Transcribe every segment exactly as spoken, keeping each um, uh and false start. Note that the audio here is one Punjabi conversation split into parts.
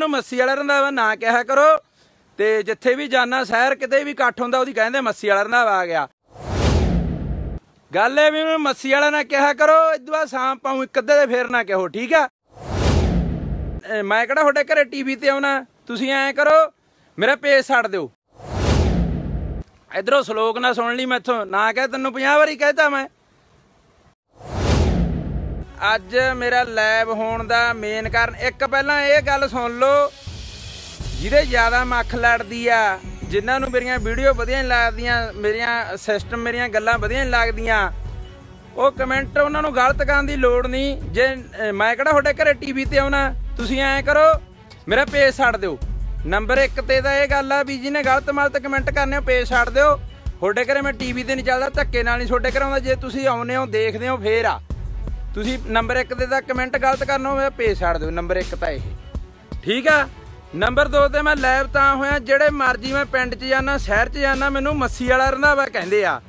मैनू मस्सी वाला रंधावा ना कहा करो, ते जिथे भी जाना शहर किते भी इकट्ठ हुंदा ओहदी कहंदे मस्सी वाला रंधावा आ गया। गल है भी मस्सी वाला ना कहा करो, इदू सांप पाऊँ एक अद्धे दे फेर ना कहो, ठीक है। मैं किहड़ा तुहाडे घरे टीवी ते आउणा, तुसीं ऐ करो मेरा पेज छड्ड दिओ। इधरों सलोक ना सुन ली मैथों, ना कह तैनूं पचास वारी कहता मैं। अज मेरा लैब होने का मेन कारण एक पहला ये गल सुन लो, जिहदे ज़्यादा मक्ख लड़दी आ, जिन्होंने मेरिया वीडियो वधिया नहीं लगदियां, मेरिया सिस्टम मेरिया गल्लां वधिया नहीं लगदियां, वो कमेंट उन्होंने गलत करने की लोड़ नहीं। जे मैं किहड़ा तुहाडे घरे टीवी ते आउणा, तुसीं ऐ करो मेरा पेज छड्ड दिओ। नंबर एक ते दा ये गल आ भी जिन्हें गलत मलत कमेंट करने पेज छड्ड दिओ। तुहाडे घरे मैं टीवी ते नहीं चलदा, धक्के नाल नहीं तुहाडे घर आउंदा। जे तुसीं आउणे हो देखदे हो फेर आ, तुसीं नंबर एक ते दा कमेंट गलत करना हो मेरा पेज छड्ड दिओ। नंबर एक तां इह, ठीक आ। नंबर दो ते मैं लाइव तां होया, जेहड़े मर्जी मैं पिंड च जाना शहर च जाना मैनूं मस्सी वाला रंधावा कहंदे आ।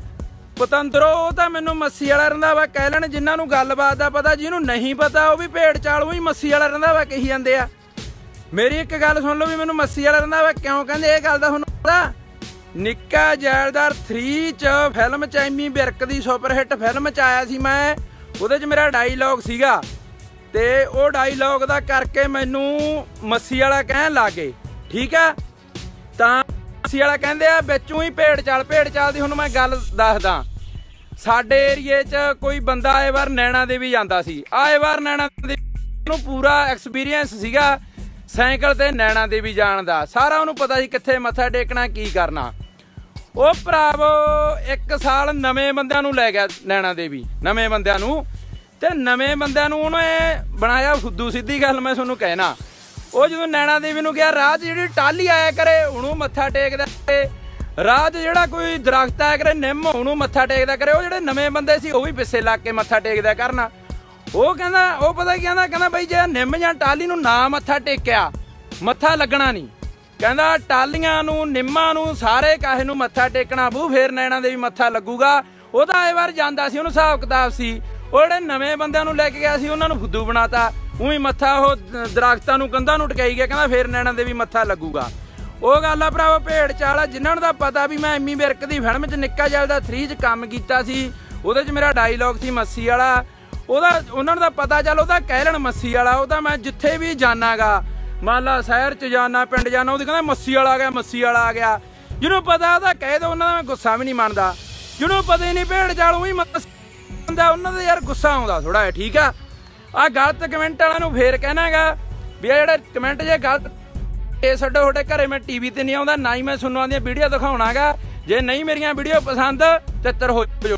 पतंदरो वो तो मैनू मस्सी वाला रंधावा कह लैण, जिन्होंने गलबात का पता, जिन्होंने नहीं पता वो भी भेड़ चाल ही मस्सी वाला रंधावा कही जाते आ। मेरी एक गल सुन लो भी मैनू मस्सी वाला रंधावा क्यों कहते, ये गल का तुहानूं पता? निक्का जैलदार थ्री च फिल्म च एमी विर्क की सुपरहिट फिल्म च आया सी मैं, उहदे च मेरा डायलॉग सीगा ते वो डायलॉग का करके मैनू मस्सी वाला कहण लग गए, ठीक है। तां मस्सी वाला कहंदे आ विचों ही भेड़ चाल। भेड़ चाल दी हुण मैं गल दसदा, साडे एरिए च कोई बंदा आए बार नैना देवी जांदा सी, आए बार नैना देवी नूं पूरा एक्सपीरियंस सीगा साइकिल ते नैना देवी जाण दा, सारा उहनूं पता सी कित्थे मत्था टेकना की करना। ओ भरावो एक साल नवें बंदिआं नूं लै गया नैना देवी, नवें बंदिआं नूं, ते नवें बंदिआं नूं उहने बनाया फुद्दू। सीधी गल मैं तुहानूं कहना, ਉਹ ਜਦੋਂ नैना देवी ਨੂੰ ਕਿਹਾ ਰਾਹ 'ਚ ਜਿਹੜੀ ਟਾਹਲੀ ਆਇਆ ਕਰੇ ਉਹਨੂੰ ਮੱਥਾ ਟੇਕਦਾ ਕਰੇ, ਰਾਹ 'ਚ ਜਿਹੜਾ ਕੋਈ ਦਰਖਤ ਆਇਆ ਕਰੇ ਨਿੰਮ ਉਹਨੂੰ ਮੱਥਾ ਟੇਕਦਾ ਕਰੇ। ਉਹ ਜਿਹੜੇ ਨਵੇਂ ਬੰਦੇ ਸੀ ਉਹ ਵੀ ਪਿੱਛੇ ਲੱਗ ਕੇ ਮੱਥਾ ਟੇਕਦਾ ਕਰਨਾ। ਉਹ ਕਹਿੰਦਾ ਉਹ ਪਤਾ ਕੀ ਕਹਿੰਦਾ, ਕਹਿੰਦਾ ਬਈ ਜੇ ਨਿੰਮ ਜਾਂ ਟਾਹਲੀ ਨੂੰ ਨਾ ਮੱਥਾ ਟੇਕਿਆ ਮੱਥਾ ਲੱਗਣਾ ਨਹੀਂ। ਕਹਿੰਦਾ ਟਾਹਲੀਆਂ ਨੂੰ ਨਿੰਮਾਂ ਨੂੰ ਸਾਰੇ ਕਾਹੇ ਨੂੰ ਮੱਥਾ ਟੇਕਣਾ ਬੂ, ਫੇਰ ਨੈਣਾ ਦੇਵੀ ਮੱਥਾ ਲੱਗੂਗਾ। ਉਹ ਤਾਂ ਆਏ ਵਾਰ ਜਾਂਦਾ ਸੀ, ਉਹਨੂੰ ਹਿਸਾਬ ਕਿਤਾਬ ਸੀ। ਉਹ ਜਿਹੜੇ ਨਵੇਂ ਬੰਦਿਆਂ ਨੂੰ ਲੈ ਕੇ ਗਿਆ ਸੀ ਉਹਨਾਂ ਨੂੰ ਫੁੱਦੂ ਬਣਾਤਾ, ਉਵੇਂ ਮੱਥਾ ਉਹ ਦਰਖਤਾਂ ਨੂੰ ਕੰਧਾਂ ਨੂੰ ਟਕਾਈ ਗਿਆ, ਕਹਿੰਦਾ ਫੇਰ ਨੈਣਾ ਦੇਵੀ ਮੱਥਾ ਲੱਗੂਗਾ। ਉਹ ਗੱਲ ਆ ਭਰਾਵਾ ਭੇੜ ਚਾਲ ਆ। ਜਿਨ੍ਹਾਂ ਨੂੰ ਤਾਂ ਪਤਾ ਵੀ ਮੈਂ ਐਮੀ ਵਿਰਕ ਦੀ ਫਿਲਮ 'ਚ ਨਿੱਕਾ ਜੈਲਦਾਰ ਥ੍ਰੀ 'ਚ ਕੰਮ ਕੀਤਾ ਸੀ, ਉਹਦੇ 'ਚ ਮੇਰਾ ਡਾਇਲੌਗ ਸੀ ਮੱਸੀ ਵਾਲਾ, ਉਹਦਾ ਉਹਨਾਂ ਨੂੰ ਤਾਂ ਪਤਾ ਚੱਲ ਉਹਦਾ ਕਹਿ ਲੈਣ ਮੱਸੀ ਵਾਲਾ। ਉਹ ਤਾਂ ਮੈਂ ਜਿੱਥੇ ਵੀ ਜਾਨਾਗਾ, ਮੰਨ ਲਾ ਸ਼ਹਿਰ 'ਚ ਜਾਣਾ ਪਿੰਡ ਜਾਣਾ, ਉਹਦੀ ਕਹਿੰਦਾ ਮੱਸੀ ਵਾਲਾ ਆ ਗਿਆ, ਮੱਸੀ ਵਾਲਾ ਆ ਗਿਆ। ਜਿਹਨੂੰ ਪਤਾ ਉਹਦਾ ਕਹਿ ਦੋ, ਉਹਨਾਂ ਦਾ ਮੈਂ ਗੁੱਸਾ ਵੀ ਨਹੀਂ ਮੰਨਦਾ। ਜਿਹਨੂੰ ਪਤਾ ਹੀ ਨਹੀਂ ਭੇੜ ਚਾਲ ਉਹੀ ਹੁੰਦਾ, ਉਹਨਾਂ ਦਾ ਯਾਰ ਗੁੱਸਾ ਆਉਂਦਾ ਥੋੜਾ ਜਿਹਾ, ਠੀਕ ਆ। ਆ ਗਲਤ ਕਮੈਂਟ ਵਾਲਿਆਂ ਨੂੰ ਫੇਰ ਕਹਿਣਾਗਾ ਵੀ ਆ ਜਿਹੜੇ ਕਮੈਂਟ ਜੇ ਗਲਤ ਇਹ ਛੱਡੋ। ਤੁਹਾਡੇ ਘਰੇ ਮੈਂ ਟੀ ਵੀ ਤੇ ਨਹੀਂ ਆਉਂਦਾ, ਨਾ ਹੀ ਮੈਂ ਤੁਹਾਨੂੰ ਆਉਂਦੀਆਂ ਵੀਡੀਓ ਦਿਖਾਉਣਾਗਾ। ਜੇ ਨਹੀਂ ਮੇਰੀਆਂ ਵੀਡੀਓ ਪਸੰਦ ਤਿੱਤਰ ਹੋ ਜਾਓ।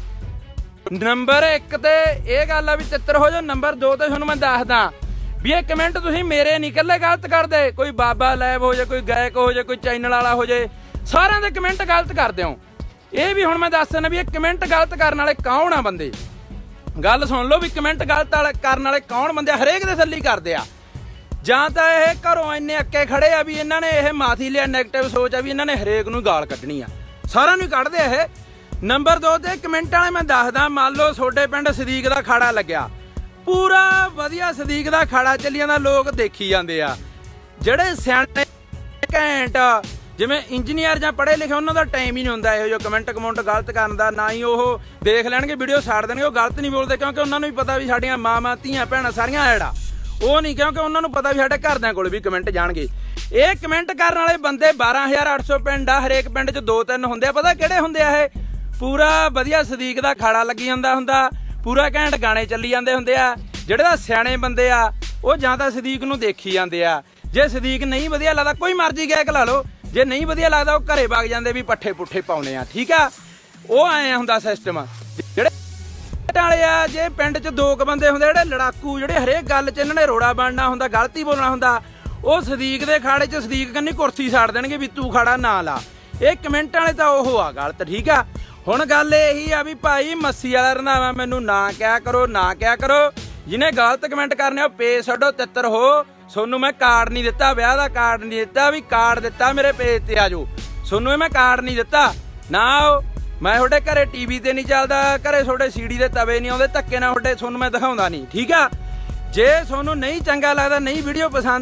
ਨੰਬਰ ਇੱਕ ਤੇ ਇਹ ਗੱਲ ਆ ਵੀ ਤਿੱਤਰ ਹੋ ਜਾਓ। ਨੰਬਰ ਦੋ ਤੇ ਤੁਹਾਨੂੰ ਮੈਂ ਦੱਸਦਾ ਵੀ ਇਹ ਕਮੈਂਟ ਤੁਸੀਂ ਮੇਰੇ ਨਹੀਂ ਇਕੱਲੇ ਗਲਤ ਕਰਦੇ, ਕੋਈ ਬਾਬਾ ਲੈਬ ਹੋ ਜਾਏ, ਕੋਈ ਗਾਇਕ ਹੋ ਜਾਏ, ਕੋਈ ਚੈਨਲ ਵਾਲਾ ਹੋ ਜਾਏ, ਸਾਰਿਆਂ ਦੇ ਕਮੈਂਟ ਗਲਤ ਕਰਦੇ ਹੋ। ਇਹ ਵੀ ਹੁਣ ਮੈਂ ਦੱਸ ਦਿੰਦਾ ਵੀ ਇਹ ਕਮੈਂਟ ਗਲਤ ਕਰਨ ਵਾਲੇ ਕੌਣ ਆ ਬੰਦੇ। ਗੱਲ ਸੁਣ ਲਓ ਵੀ ਕਮੈਂਟ ਗਲਤ ਵਾਲੇ ਕਰਨ ਵਾਲੇ ਕੌਣ ਬੰਦੇ, ਹਰੇਕ ਦੇ ਥੱਲੇ ਕਰਦੇ ਆ। ਜਾਂ ਤਾਂ ਇਹ ਘਰੋਂ ਇੰਨੇ ਅੱਕੇ ਖੜੇ ਆ ਵੀ ਇਹਨਾਂ ਨੇ ਇਹ ਮਾਥੀ ਲਿਆ ਨੈਗੇਟਿਵ ਸੋਚ ਆ ਵੀ ਇਹਨਾਂ ਨੇ ਹਰੇਕ ਨੂੰ ਗਾਲ ਕੱਢਣੀ ਆ, ਸਾਰਿਆਂ ਨੂੰ ਕੱਢਦੇ ਆ ਇਹ। ਨੰਬਰ ਦੋ ਤੇ ਕਮੈਂਟ ਵਾਲੇ ਮੈਂ ਦੱਸਦਾ, ਮੰਨ ਲਓ ਤੁਹਾਡੇ ਪਿੰਡ ਸਦੀਕ ਦਾ ਖਾੜਾ ਲੱਗਿਆ, ਪੂਰਾ ਵਧੀਆ ਸਦੀਕ ਦਾ ਖਾੜਾ ਚੱਲੀ ਜਾਂਦਾ, ਲੋਕ ਦੇਖੀ ਜਾਂਦੇ ਆ। ਜਿਹੜੇ ਸਿਆਣੇ ਘੈਂਟ ਜਿਵੇਂ ਇੰਜੀਨੀਅਰ ਜਾਂ ਪੜ੍ਹੇ ਲਿਖੇ ਉਹਨਾਂ ਦਾ ਟਾਈਮ ਹੀ ਨਹੀਂ ਹੁੰਦਾ ਇਹੋ ਜਿਹੇ ਕਮੈਂਟ ਕਮੈਂਟ ਗਲਤ ਕਰਨ ਦਾ, ਨਾ ਹੀ ਉਹ ਦੇਖ ਲੈਣਗੇ ਵੀਡੀਓ ਛੱਡ ਦੇਣਗੇ। ਉਹ ਗਲਤ ਨਹੀਂ ਬੋਲਦੇ ਕਿਉਂਕਿ ਉਹਨਾਂ ਨੂੰ ਵੀ ਪਤਾ ਵੀ ਸਾਡੀਆਂ ਮਾਵਾਂ ਧੀਆਂ ਭੈਣਾਂ ਸਾਰੀਆਂ ਐੜਾ, ਉਹ ਨਹੀਂ ਕਿਉਂਕਿ ਉਹਨਾਂ ਨੂੰ ਪਤਾ ਵੀ ਸਾਡੇ ਘਰਦਿਆਂ ਕੋਲ ਵੀ ਕਮੈਂਟ ਜਾਣਗੇ। ਇਹ ਕਮੈਂਟ ਕਰਨ ਵਾਲੇ ਬੰਦੇ ਬਾਰਾਂ ਹਜ਼ਾਰ ਅੱਠ ਸੌ ਪਿੰਡ ਆ, ਹਰੇਕ ਪਿੰਡ 'ਚ ਦੋ ਤਿੰਨ ਹੁੰਦੇ ਆ। ਪਤਾ ਕਿਹੜੇ ਹੁੰਦੇ ਆ ਇਹ? ਪੂਰਾ ਵਧੀਆ ਸਦੀਕ ਦਾ ਖਾੜਾ ਲੱਗੀ ਜਾਂਦਾ ਹੁੰਦਾ, ਪੂਰਾ ਘੈਂਟ ਗਾਣੇ ਚੱਲੀ ਜਾਂਦੇ ਹੁੰਦੇ ਆ। ਜਿਹੜੇ ਤਾਂ ਸਿਆਣੇ ਬੰਦੇ ਆ ਉਹ ਜਾਂ ਤਾਂ ਸਦੀਕ ਨੂੰ ਦੇਖੀ ਜਾਂਦੇ ਆ, ਜੇ ਸਦੀਕ ਨਹੀਂ ਵਧੀਆ ਲੱਗਦਾ ਕੋਈ ਮਰਜ਼ੀ ਗਾਇਕ ਲਾ ਲਓ, ਜੇ ਨਹੀਂ ਵਧੀਆ ਲੱਗਦਾ ਉਹ ਘਰੇ ਵਗ ਜਾਂਦੇ ਵੀ ਪੱਠੇ ਪੁੱਠੇ ਪਾਉਣੇ ਆ, ਠੀਕ ਆ। ਉਹ ਐਂ ਹੁੰਦਾ ਸਿਸਟਮ। ਜਿਹੜੇ ਵਾਲੇ ਆ ਜੇ ਪਿੰਡ 'ਚ ਦੋ ਕੁ ਬੰਦੇ ਹੁੰਦੇ ਜਿਹੜੇ ਲੜਾਕੂ, ਜਿਹੜੇ ਹਰੇਕ ਗੱਲ 'ਚ ਇਹਨਾਂ ਨੇ ਰੋੜਾ ਬਣਨਾ ਹੁੰਦਾ, ਗਲਤੀ ਬੋਲਣਾ ਹੁੰਦਾ, ਉਹ ਸਦੀਕ ਦੇ ਖਾੜੇ 'ਚ ਸਦੀਕ ਕੰਨੀ ਕੁਰਸੀ ਛੱਡ ਦੇਣਗੇ ਵੀ ਤੂੰ ਖਾੜਾ ਨਾ ਲਾ। ਇਹ ਕਮੈਂਟ ਵਾਲੇ ਤਾਂ ਉਹ ਆ ਗਲਤ, ਠੀਕ ਆ। ਹੁਣ ਗੱਲ ਇਹੀ ਆ ਵੀ ਭਾਈ ਮੱਸੀ ਵਾਲਾ ਰੰਧਾਵਾ ਮੈਨੂੰ ਨਾ ਕਿਹਾ ਕਰੋ, ਨਾ ਕਿਹਾ ਕਰੋ। ਜਿਹਨੇ ਗਲਤ ਕਮੈਂਟ ਕਰਨੇ ਉਹ ਪੇਜ ਛੱਡੋ, ਤਿੱਤਰ ਹੋ। ਤੁਹਾਨੂੰ ਮੈਂ ਕਾਰਡ ਨਹੀਂ ਦਿੱਤਾ, ਵਿਆਹ ਦਾ ਕਾਰਡ ਨਹੀਂ ਦਿੱਤਾ ਵੀ ਕਾਰਡ ਦਿੱਤਾ ਮੇਰੇ ਪੇਜ ਤੇ ਆ ਜਾਓ, ਤੁਹਾਨੂੰ ਮੈਂ ਕਾਰਡ ਨਹੀਂ ਦਿੱਤਾ ਨਾ। ਆਓ, ਮੈਂ ਤੁਹਾਡੇ ਘਰੇ ਟੀ ਵੀ ਤੇ ਨਹੀਂ ਚੱਲਦਾ, ਘਰੇ ਤੁਹਾਡੇ ਸੀਡੀ ਦੇ ਤਵੇ ਨਹੀਂ ਆਉਂਦੇ, ਧੱਕੇ ਨਾਲ ਤੁਹਾਡੇ ਤੁਹਾਨੂੰ ਮੈਂ ਦਿਖਾਉਂਦਾ ਨਹੀਂ, ਠੀਕ ਆ। ਜੇ ਤੁਹਾਨੂੰ ਨਹੀਂ ਚੰਗਾ ਲੱਗਦਾ, ਨਹੀਂ ਵੀਡੀਓ ਪਸੰਦ,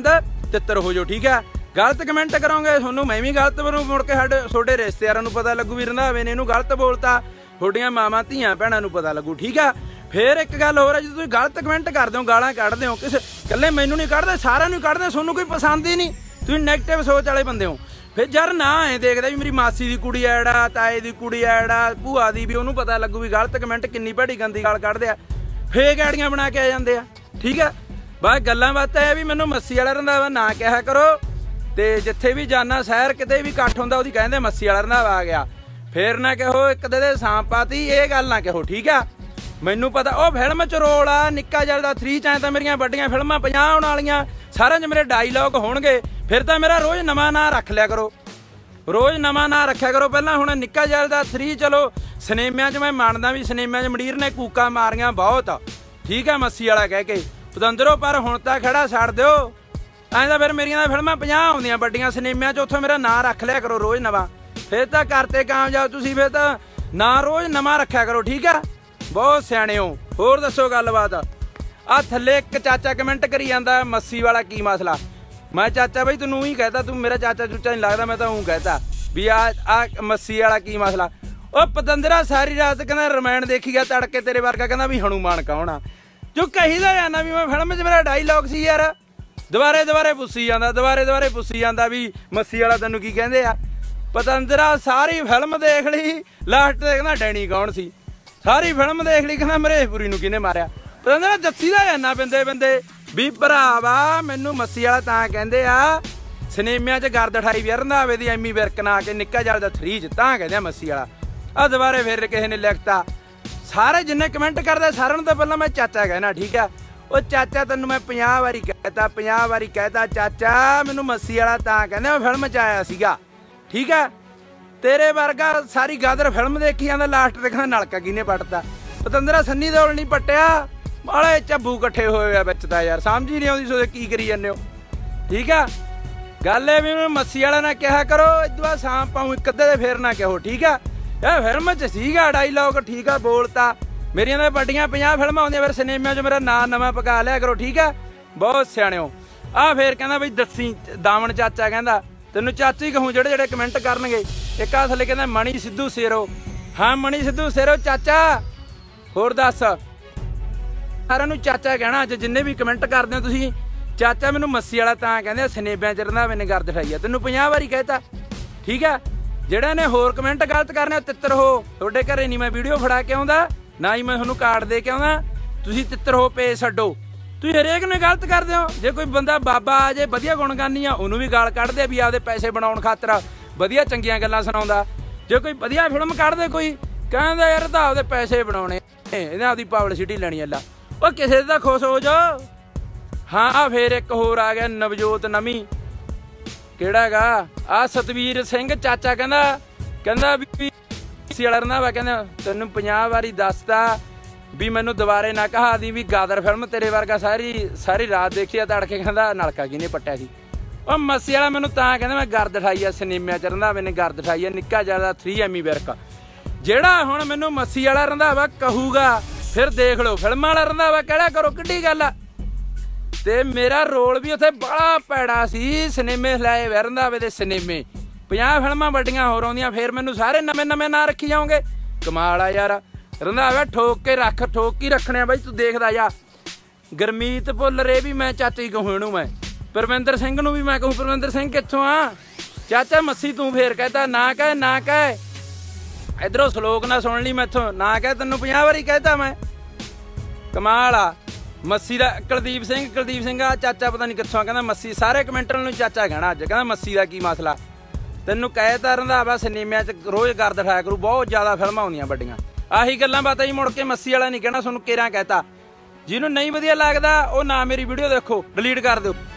ਤਿੱਤਰ ਹੋ ਜਾਓ। ਠੀਕ ਹੈ, ਗਲਤ ਕਮੈਂਟ ਕਰੋਗੇ ਤੁਹਾਨੂੰ ਮੈਂ ਵੀ ਗਲਤ ਬਣੂ, ਮੁੜ ਕੇ ਸਾਡੇ ਤੁਹਾਡੇ ਰਿਸ਼ਤੇਦਾਰਾਂ ਨੂੰ ਪਤਾ ਲੱਗੂ ਵੀ ਰੰਧਾਵੇ ਨੇ ਇਹਨੂੰ ਗਲਤ ਬੋਲਤਾ, ਤੁਹਾਡੀਆਂ ਮਾਵਾਂ ਧੀਆਂ ਭੈਣਾਂ ਨੂੰ ਪਤਾ ਲੱਗੂ। ਠੀਕ ਆ, ਫਿਰ ਇੱਕ ਗੱਲ ਹੋਰ ਹੈ, ਜਦੋਂ ਤੁਸੀਂ ਗਲਤ ਕਮੈਂਟ ਕਰਦੇ ਹੋ, ਗਾਲਾਂ ਕੱਢਦੇ ਹੋ, ਕਿਸੇ ਇਕੱਲੇ ਮੈਨੂੰ ਨਹੀਂ ਕੱਢਦੇ, ਸਾਰਿਆਂ ਨੂੰ ਕੱਢਦੇ, ਤੁਹਾਨੂੰ ਕੋਈ ਪਸੰਦ ਹੀ ਨਹੀਂ, ਤੁਸੀਂ ਨੈਗੇਟਿਵ ਸੋਚ ਵਾਲੇ ਬੰਦੇ ਹੋ। ਫਿਰ ਯਾਰ ਨਾ ਐ ਦੇਖਦਾ ਵੀ ਮੇਰੀ ਮਾਸੀ ਦੀ ਕੁੜੀ ਐੜਾ, ਤਾਏ ਦੀ ਕੁੜੀ ਐੜਾ, ਭੂਆ ਦੀ, ਵੀ ਉਹਨੂੰ ਪਤਾ ਲੱਗੂ ਵੀ ਗਲਤ ਕਮੈਂਟ ਕਿੰਨੀ ਭੈੜੀ ਗੰਦੀ ਗਾਲ ਕੱਢਦੇ ਆ, ਫੇਕ ਆਈਡੀਆਂ ਬਣਾ ਕੇ ਆ ਜਾਂਦੇ ਆ। ਠੀਕ ਆ, ਬਸ ਗੱਲਾਂ ਬਾਤਾਂ ਇਹ ਵੀ ਮੈਨੂੰ ਮੱਸੀ ਵਾਲਾ ਰੰਧਾਵਾ ਨਾ ਕਿਹਾ ਕਰੋ, ਤੇ ਜਿੱਥੇ ਵੀ ਜਾਣਾ ਸ਼ਹਿਰ ਕਿਤੇ ਵੀ ਇਕੱਠ ਹੁੰਦਾ ਉਹਦੀ ਕਹਿੰਦੇ ਮੱਸੀ ਵਾਲਾ ਰੰਧਾਵਾ ਆ ਗਿਆ, ਫੇਰ ਨਾ ਕਹੋ ਇੱਕ ਦੇ ਸਾਂਪ ਪਾਤੀ, ਇਹ ਗੱਲ ਨਾ ਕਹੋ। ਠੀਕ ਆ, ਮੈਨੂੰ ਪਤਾ ਉਹ ਫਿਲਮ ਚ ਰੋਲ ਆ, ਨਿੱਕਾ ਜਲਦਾ ਥਰੀ ਚ ਐ ਤਾਂ ਮੇਰੀਆਂ ਵੱਡੀਆਂ ਫਿਲਮਾਂ ਪੰਜਾਹ ਆਉਣ ਵਾਲੀਆਂ, ਸਾਰਿਆਂ ਚ ਮੇਰੇ ਡਾਇਲੋਗ ਹੋਣਗੇ, ਫਿਰ ਤਾਂ ਮੇਰਾ ਰੋਜ਼ ਨਵਾਂ ਨਾਂ ਰੱਖ ਲਿਆ ਕਰੋ, ਰੋਜ਼ ਨਵਾਂ ਨਾਂ ਰੱਖਿਆ ਕਰੋ। ਪਹਿਲਾਂ ਹੁਣ ਨਿੱਕਾ ਜਲਦਾ ਥਰੀ, ਚਲੋ ਸਿਨੇਮਿਆਂ ਚ ਮੈਂ ਮੰਨਦਾ ਵੀ ਸਿਨੇਮਿਆਂ ਚ ਮੰਡੀਰ ਨੇ ਕੂਕਾਂ ਮਾਰੀਆਂ ਬਹੁਤ, ਠੀਕ ਆ, ਮੱਸੀ ਵਾਲਾ ਕਹਿ ਕੇ ਪਤੰਦਰੋ, ਪਰ ਹੁਣ ਤਾਂ ਖੜਾ ਛੱਡ ਦਿਓ, ਐਂ ਤਾਂ ਫਿਰ ਮੇਰੀਆਂ ਤਾਂ ਫਿਲਮਾਂ ਪੰਜਾਹ ਆਉਂਦੀਆਂ ਵੱਡੀਆਂ ਸਿਨੇਮਿਆਂ ਚ, ਉੱਥੋਂ ਮੇਰਾ ਨਾਂ ਰੱਖ ਲਿਆ ਕਰੋ ਰੋਜ਼ ਨਵਾਂ, ਫਿਰ ਤਾਂ ਕਰਤੇ ਕਾਮਯਾਬ ਤੁਸੀਂ, ਫਿਰ ਤਾਂ ਨਾਂ ਰੋਜ਼ ਨਵਾਂ ਰੱਖਿਆ ਕਰੋ। ਠੀਕ ਆ, ਬਹੁਤ ਸਿਆਣੇ ਹੋ। ਹੋਰ ਦੱਸੋ ਗੱਲਬਾਤ। ਆ ਥੱਲੇ ਇੱਕ ਚਾਚਾ ਕਮੈਂਟ ਕਰੀ ਜਾਂਦਾ ਮੱਸੀ ਵਾਲਾ ਕੀ ਮਸਲਾ, ਮੈਂ ਚਾਚਾ ਬਈ ਤੈਨੂੰ ਹੀ ਕਹਿਤਾ, ਤੂੰ ਮੇਰਾ ਚਾਚਾ ਚੂਚਾ ਨਹੀਂ ਲੱਗਦਾ, ਮੈਂ ਤਾਂ ਊਂ ਕਹਿਤਾ ਵੀ ਆ ਆ ਮੱਸੀ ਵਾਲਾ ਕੀ ਮਸਲਾ। ਉਹ ਪਤੰਦਰਾ ਸਾਰੀ ਰਾਤ ਕਹਿੰਦਾ ਰਮਾਇਣ ਦੇਖੀ ਗਿਆ, ਤੜਕੇ ਤੇਰੇ ਵਰਗਾ ਕਹਿੰਦਾ ਵੀ ਹਨੂਮਾਨ ਕੌਣ ਆ, ਜੋ ਕਹੀਦਾ ਜਾਂਦਾ ਵੀ ਮੈਂ ਫਿਲਮ 'ਚ ਮੇਰਾ ਡਾਇਲੋਗ ਸੀ ਯਾਰ, ਦੁਬਾਰੇ ਦੁਬਾਰੇ ਪੁੱਛੀ ਜਾਂਦਾ, ਦੁਬਾਰੇ ਦੁਬਾਰੇ ਪੁੱਛੀ ਜਾਂਦਾ ਵੀ ਮੱਸੀ ਵਾਲਾ ਤੈਨੂੰ ਕੀ ਕਹਿੰਦੇ ਆ। ਪਤੰਦਰਾ ਸਾਰੀ ਫਿਲਮ ਦੇਖ ਲਈ, ਲਾਸਟ ਤੇ ਕਹਿੰਦਾ ਡੈਣੀ ਕੌਣ ਸੀ, ਸਾਰੀ ਫਿਲਮ ਦੇਖ ਲਈ, ਕਹਿੰਦਾ ਮਰੇਸ਼ਪੁਰੀ ਨੂੰ ਕਿਹਨੇ ਮਾਰਿਆ। ਪਤੰਦਰਾ ਦੱਸੀ ਦਾ ਜਾਂਦਾ ਬੰਦੇ ਬੰਦੇ ਵੀ ਭਰਾਵਾ ਮੈਨੂੰ ਮੱਸੀ ਵਾਲਾ ਤਾਂ ਕਹਿੰਦੇ ਆ, ਸਿਨੇਮਿਆਂ 'ਚ ਗਰਦ ਉਠਾਈ ਵੀ ਰੰਧਾਵੇ ਦੀ ਐਮੀ ਵਿਰਕ ਨਾ ਕੇ ਨਿੱਕਾ ਜਲਦਾ ਥਰੀ 'ਚ ਤਾਂ ਕਹਿੰਦੇ ਆ ਮੱਸੀ ਵਾਲਾ। ਆ ਦੁਬਾਰੇ ਫਿਰ ਕਿਸੇ ਨੇ ਲਿਖਤਾ, ਸਾਰੇ ਜਿੰਨੇ ਕਮੈਂਟ ਕਰਦੇ ਸਾਰਿਆਂ ਨੂੰ ਤਾਂ ਪਹਿਲਾਂ ਮੈਂ ਚਾਚਾ ਕਹਿਣਾ। ਠੀਕ ਆ, ਉਹ ਚਾਚਾ ਤੈਨੂੰ ਮੈਂ ਪੰਜਾਹ ਵਾਰੀ ਕਹਿਤਾ, ਪੰਜਾਹ ਵਾਰੀ ਕਹਿਤਾ ਚਾਚਾ ਮੈਨੂੰ ਮੱਸੀ ਵਾਲਾ ਤਾਂ ਕਹਿੰਦੇ, ਮੈਂ ਫਿਲਮ 'ਚ ਆਇਆ ਸੀਗਾ। ਠੀਕ ਆ, ਤੇਰੇ ਵਰਗਾ ਸਾਰੀ ਗਾਦਰ ਫਿਲਮ ਦੇਖੀ ਜਾਂਦਾ, ਲਾਸਟ ਤੇ ਕਹਿੰਦਾ ਨਲਕਾ ਕਿਹਨੇ ਪੱਟਦਾ। ਪਤੰਦਰਾ ਸੰਨੀ ਦਿਓਲ ਨਹੀਂ ਪੱਟਿਆ, ਮਾਲੇ ਝੱਬੂ ਇਕੱਠੇ ਹੋਏ ਆ ਵਿੱਚ ਤਾਂ ਯਾਰ, ਸਮਝ ਹੀ ਨਹੀਂ ਆਉਂਦੀ ਸੋਚੇ ਕੀ ਕਰੀ ਜਾਂਦੇ ਹੋ। ਠੀਕ ਆ, ਗੱਲ ਇਹ ਵੀ ਮੈਨੂੰ ਮੱਸੀ ਵਾਲਾ ਨਾ ਕਿਹਾ ਕਰੋ, ਇਦੋਂ ਸਾਂਪ ਪਾਉਂ ਇੱਕ ਅੱਧੇ ਦੇ ਫੇਰ ਨਾ ਕਹੋ। ਠੀਕ ਆ, ਇਹ ਫਿਲਮ 'ਚ ਸੀਗਾ ਡਾਇਲੋਗ, ਠੀਕ ਆ, ਬੋਲਤਾ, ਮੇਰੀਆਂ ਤਾਂ ਵੱਡੀਆਂ ਪੰਜਾਹ ਫਿਲਮਾਂ ਆਉਂਦੀਆਂ, ਫਿਰ ਸਿਨੇਮਿਆਂ 'ਚ ਮੇਰਾ ਨਾਂ ਨਵਾਂ ਪਕਾ ਲਿਆ ਕਰੋ। ਠੀਕ ਆ, ਬਹੁਤ ਸਿਆਣੇ ਹੋ। ਆਹ ਫੇਰ ਕਹਿੰਦਾ ਬਈ ਦੱਸੀ ਦਾਮਨ ਚਾਚਾ, ਕਹਿੰਦਾ ਤੈਨੂੰ ਚਾਚੀ ਹੀ ਕਹੂੰ ਜਿਹੜੇ ਜਿਹੜੇ ਕਮੈਂਟ ਕਰਨਗੇ। ਇੱਕ ਆ ਥੱਲੇ ਕਹਿੰਦਾ ਮਣੀ ਸਿੱਧੂ ਸੇਰੋ, ਹਾਂ ਮਣੀ ਸਿੱਧੂ ਸੇਰੋ ਚਾਚਾ, ਹੋਰ ਦੱਸ, ਸਾਰਿਆਂ ਨੂੰ ਚਾਚਾ ਕਹਿਣਾ ਅੱਜ ਜਿੰਨੇ ਵੀ ਕਮੈਂਟ ਕਰਦੇ ਹੋ ਤੁਸੀਂ। ਚਾਚਾ ਮੈਨੂੰ ਮੱਸੀ ਵਾਲਾ ਤਾਂ ਕਹਿੰਦੇ ਸਿਨੇਮਿਆਂ 'ਚ ਰੰਧਾਵੇ ਨੇ ਗਰਦ ਉਠਾਈ ਆ, ਤੈਨੂੰ ਪੰਜਾਹ ਵਾਰੀ ਕਹਿਤਾ। ਠੀਕ ਆ, ਜਿਹੜਾ ਨੇ ਹੋਰ ਕਮੈਂਟ ਗਲਤ ਕਰਨੇ ਤਿੱਤਰ ਹੋ, ਤੁਹਾਡੇ ਘਰੇ ਨਹੀਂ ਮੈਂ ਵੀਡੀਓ ਫੜਾ ਕੇ ਆਉਂਦਾ, ਨਾ ਹੀ ਮੈਂ ਤੁਹਾਨੂੰ ਕਾਰਡ ਦੇ ਕੇ ਆਉਂਦਾ, ਤੁਸੀਂ ਤਿੱਤਰ ਹੋ ਪੇ ਛੱਡੋ। ਤੁਸੀਂ ਹਰੇਕ ਨੂੰ ਗਲਤ ਕਰਦੇ ਹੋ। ਜੇ ਕੋਈ ਬੰਦਾ ਬਾਬਾ ਆ ਜੇ ਵਧੀਆ ਗੁਣਗਾਨੀ ਆ, ਉਹਨੂੰ ਵੀ ਗਾਲ ਕੱਢਦੇ ਵੀ ਆਪਦੇ ਪੈਸੇ ਬਣਾਉਣ ਖਾਤਰ, ਵਧੀਆ ਚੰਗੀਆਂ ਗੱਲਾਂ ਸੁਣਾਉਂਦਾ। ਜੇ ਕੋਈ ਵਧੀਆ ਫਿਲਮ ਕੱਢਦੇ, ਕੋਈ ਕਹਿੰਦਾ ਯਾਰ ਤਾਂ ਆਪਦੇ ਪੈਸੇ ਬਣਾਉਣੇ, ਇਹਨੇ ਆਪਦੀ ਪਬਲਿਸਿਟੀ ਲੈਣੀ। ਅੱਲਾ ਉਹ ਕਿਸੇ ਦਾ ਖੁਸ਼ ਹੋ ਜਾ। ਹਾਂ, ਆ ਫੇਰ ਇੱਕ ਹੋਰ ਆ ਗਿਆ ਨਵਜੋਤ ਨਵੀਂ, ਕਿਹੜਾ ਹੈਗਾ ਆ ਸਤਵੀਰ ਸਿੰਘ ਚਾਚਾ, ਕਹਿੰਦਾ ਕਹਿੰਦਾ ਵੀ ਵਾਲਾ ਰੰਧਾਵਾ, ਕਹਿੰਦਾ ਤੈਨੂੰ ਪੰਜਾਹ ਵਾਰੀ ਦੱਸਦਾ ਵੀ ਮੈਨੂੰ ਦੁਬਾਰੇ ਨਾ ਕਹਾ ਦੀ ਵੀ ਗਾਦਰ ਫਿਲਮ ਤੇਰੇ ਵਰਗਾ ਸਾਰੀ ਸਾਰੀ ਰਾਤ ਦੇਖੀ ਆ, ਤੜਕੇ ਕਹਿੰਦਾ ਨਲਕਾ ਕਿਹਨੇ ਪੱਟਿਆ ਸੀ। ਉਹ ਮੱਸੀ ਵਾਲਾ ਮੈਨੂੰ ਤਾਂ ਕਹਿੰਦਾ ਮੈਂ ਗਰਦ ਉਠਾਈ ਆ ਸਿਨੇਮਿਆਂ 'ਚ, ਰੰਧਾਵੇ ਨੇ ਗਰਦ ਉਠਾਈ ਆ, ਨਿੱਕਾ ਜਿਆਦਾ ਥਰੀ ਐਮੀ ਵਿਰਕ। ਜਿਹੜਾ ਹੁਣ ਮੈਨੂੰ ਮੱਸੀ ਵਾਲਾ ਰੰਧਾਵਾ ਕਹੂਗਾ, ਫਿਰ ਦੇਖ ਲਓ ਫਿਲਮਾਂ ਵਾਲਾ ਰੰਧਾਵਾ ਕਿਹੜਾ ਕਰੋ, ਕਿੱਡੀ ਗੱਲ ਆ। ਤੇ ਮੇਰਾ ਰੋਲ ਵੀ ਉੱਥੇ ਬੜਾ ਭੈੜਾ ਸੀ, ਸਿਨੇਮੇ ਲਾਏ ਵੇ ਰੰਧਾਵੇ ਦੇ ਸਿਨੇਮੇ, ਪੰਜਾਹ ਫਿਲਮਾਂ ਵੱਡੀਆਂ ਹੋਰ ਆਉਂਦੀਆਂ, ਫਿਰ ਮੈਨੂੰ ਸਾਰੇ ਨਵੇਂ ਨਵੇਂ ਨਾਂ ਰੱਖੀ ਜਾਓਗੇ, ਕਮਾਲ ਆ ਯਾਰ। ਰੰਧਾਵਾ ਠੋਕ ਕੇ ਰੱਖ, ਠੋਕ ਹੀ ਰੱਖਣੇ ਬਾਈ, ਤੂੰ ਦੇਖਦਾ ਜਾ। ਗੁਰਮੀਤ ਭੁੱਲਰ ਇਹ ਵੀ ਮੈਂ ਚਾਚਾ ਹੀ ਕਹੂੰ ਇਹਨੂੰ, ਮੈਂ ਪਰਵਿੰਦਰ ਸਿੰਘ ਨੂੰ ਵੀ ਮੈਂ ਕਹੂੰ, ਪਰਵਿੰਦਰ ਸਿੰਘ ਕਿੱਥੋਂ ਆ ਚਾਚਾ, ਮੱਸੀ ਤੂੰ ਫੇਰ ਕਹਿਤਾ, ਨਾ ਕਹਿ ਨਾ ਕਹਿ, ਇਧਰੋਂ ਸਲੋਕ ਨਾ ਸੁਣ ਲਈ ਮੈਥੋਂ, ਨਾ ਕਹਿ, ਤੈਨੂੰ ਪੰਜਾਹ ਵਾਰੀ ਕਹਿਤਾ ਮੈਂ, ਕਮਾਲ ਆ। ਮੱਸੀ ਦਾ ਕੁਲਦੀਪ ਸਿੰਘ, ਕੁਲਦੀਪ ਸਿੰਘ ਆ ਚਾਚਾ ਪਤਾ ਨਹੀਂ ਕਿੱਥੋਂ, ਕਹਿੰਦਾ ਮੱਸੀ, ਸਾਰੇ ਕਮੈਂਟਰਾਂ ਨੂੰ ਚਾਚਾ ਕਹਿਣਾ ਅੱਜ, ਕਹਿੰਦਾ ਮੱਸੀ ਦਾ ਕੀ ਮਸਲਾ। ਤੈਨੂੰ ਕਹਿਤਾ ਰੰਧਾਵਾ ਸਿਨੇਮਿਆਂ 'ਚ ਰੋਜ਼ ਗਰਦ ਉਠਾਇਆ ਕਰੂ, ਬਹੁਤ ਜ਼ਿਆਦਾ ਫਿਲਮਾਂ ਆਉਂਦੀਆਂ ਵੱਡੀਆਂ, ਆਹੀ ਗੱਲਾਂ ਬਾਤਾਂ ਹੀ। ਮੁੜ ਕੇ ਮੱਸੀ ਵਾਲਾ ਨਹੀਂ ਕਹਿਣਾ, ਤੁਹਾਨੂੰ ਕੇਰਾਂ ਕਹਿਤਾ। ਜਿਹਨੂੰ ਨਹੀਂ ਵਧੀਆ ਲੱਗਦਾ ਉਹ ਨਾ ਮੇਰੀ ਵੀਡੀਓ ਦੇਖੋ, ਡਿਲੀਟ ਕਰ ਦਿਓ।